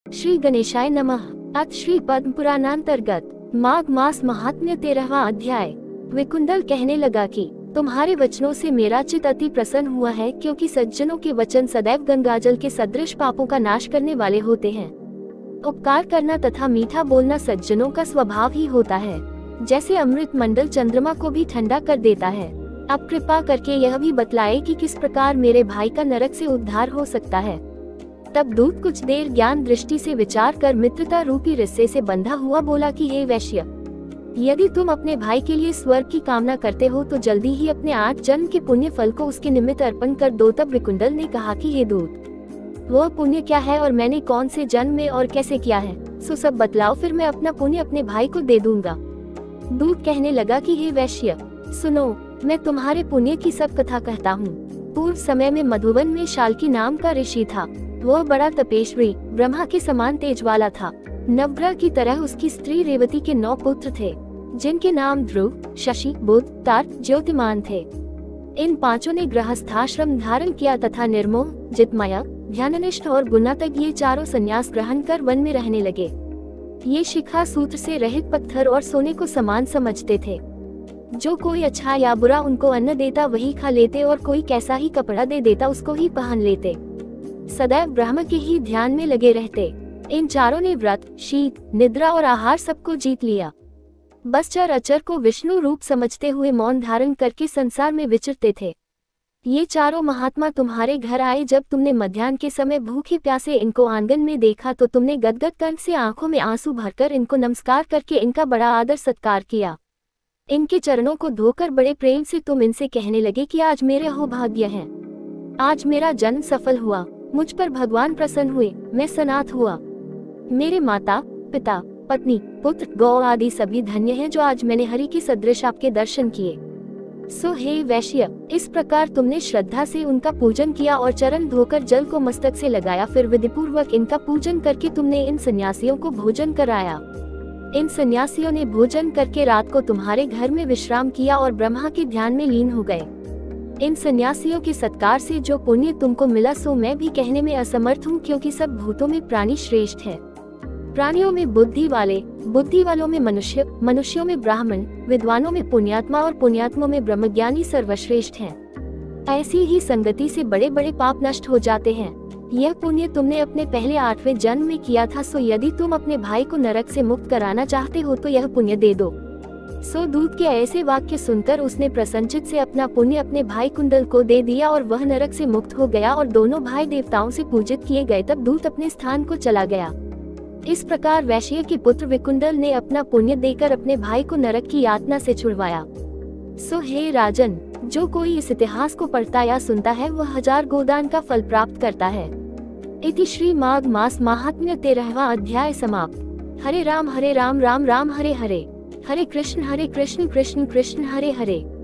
श्री गणेशाय नमः। अथ श्री पद्म पुराणांतर्गत माघ मास महात्म्य 13वां अध्याय। विकुंडल कहने लगा कि तुम्हारे वचनों से मेरा चित्त अति प्रसन्न हुआ है, क्योंकि सज्जनों के वचन सदैव गंगाजल के सदृश पापों का नाश करने वाले होते हैं। उपकार करना तथा मीठा बोलना सज्जनों का स्वभाव ही होता है, जैसे अमृत मंडल चंद्रमा को भी ठंडा कर देता है। अब कृपा करके यह भी बतलाए कि किस प्रकार मेरे भाई का नरक से उद्धार हो सकता है। तब दूत कुछ देर ज्ञान दृष्टि से विचार कर मित्रता रूपी रिश्ते से बंधा हुआ बोला कि हे वैश्य, यदि तुम अपने भाई के लिए स्वर्ग की कामना करते हो तो जल्दी ही अपने 8 जन्म के पुण्य फल को उसके निमित्त अर्पण कर दो। तब विकुंडल ने कहा कि हे दूत, वह पुण्य क्या है और मैंने कौन से जन्म में और कैसे किया है, सो सब बतलाओ, फिर मैं अपना पुण्य अपने भाई को दे दूंगा। दूत कहने लगा कि हे वैश्य, सुनो, मैं तुम्हारे पुण्य की सब कथा कहता हूँ। पूर्व समय में मधुवन में शाल्की नाम का ऋषि था। वह बड़ा तपेश्वरी, ब्रह्मा के समान तेज वाला था। नवग्रह की तरह उसकी स्त्री रेवती के 9 पुत्र थे, जिनके नाम ध्रुव, शशि, बुध, तार्क, ज्योतिमान थे। इन 5 ने गृहस्थाश्रम धारण किया तथा निर्मोह, जितमय, ध्याननिष्ठ और गुणातज्ञ ये 4 संन्यास ग्रहण कर वन में रहने लगे। ये शिखा सूत्र से रहित पत्थर और सोने को समान समझते थे। जो कोई अच्छा या बुरा उनको अन्न देता वही खा लेते, और कोई कैसा ही कपड़ा दे देता उसको ही पहन लेते। सदैव ब्रह्म के ही ध्यान में लगे रहते। इन 4 ने व्रत, शीत, निद्रा और आहार सबको जीत लिया। बस चर अचर को विष्णु रूप समझते हुए मौन धारण करके संसार में विचरते थे। ये 4 महात्मा तुम्हारे घर आए। जब तुमने मध्याह्न के समय भूखे प्यासे इनको आंगन में देखा तो तुमने गदगद कंठ से आंखों में आंसू भरकर इनको नमस्कार करके इनका बड़ा आदर सत्कार किया। इनके चरणों को धोकर बड़े प्रेम से तुम इनसे कहने लगे कि आज मेरे हो भाग्य है, आज मेरा जन्म सफल हुआ, मुझ पर भगवान प्रसन्न हुए, मैं सनाथ हुआ। मेरे माता पिता, पत्नी, पुत्र, गौ आदि सभी धन्य हैं जो आज मैंने हरि के सदृश आपके दर्शन किए। सो हे वैश्य, इस प्रकार तुमने श्रद्धा से उनका पूजन किया और चरण धोकर जल को मस्तक से लगाया। फिर विधिपूर्वक इनका पूजन करके तुमने इन सन्यासियों को भोजन कराया। इन सन्यासियों ने भोजन करके रात को तुम्हारे घर में विश्राम किया और ब्रह्मा के ध्यान में लीन हो गए। इन सन्यासियों के सत्कार से जो पुण्य तुमको मिला सो मैं भी कहने में असमर्थ हूँ, क्योंकि सब भूतों में प्राणी श्रेष्ठ है। प्राणियों में बुद्धि वाले, बुद्धि वालों में मनुष्य, मनुष्यों में ब्राह्मण, विद्वानों में पुण्यात्मा और पुण्यात्मों में ब्रह्मज्ञानी सर्वश्रेष्ठ हैं। ऐसी ही संगति से बड़े बड़े पाप नष्ट हो जाते हैं। यह पुण्य तुमने अपने पहले 8वें जन्म में किया था। सो यदि तुम अपने भाई को नरक से मुक्त कराना चाहते हो तो यह पुण्य दे दो। सो दूत के ऐसे वाक्य सुनकर उसने प्रसन्नचित से अपना पुण्य अपने भाई कुंडल को दे दिया और वह नरक से मुक्त हो गया और दोनों भाई देवताओं से पूजित किए गए। तब दूत अपने स्थान को चला गया। इस प्रकार वैश्य के पुत्र विकुंडल ने अपना पुण्य देकर अपने भाई को नरक की यातना से छुड़वाया। सो हे राजन, जो कोई इस इतिहास को पढ़ता या सुनता है वह 1000 गोदान का फल प्राप्त करता है। इति श्री माघ मास महात्म्य 13वां अध्याय समाप्त। हरे राम राम राम हरे हरे, हरे कृष्ण कृष्ण कृष्ण हरे हरे।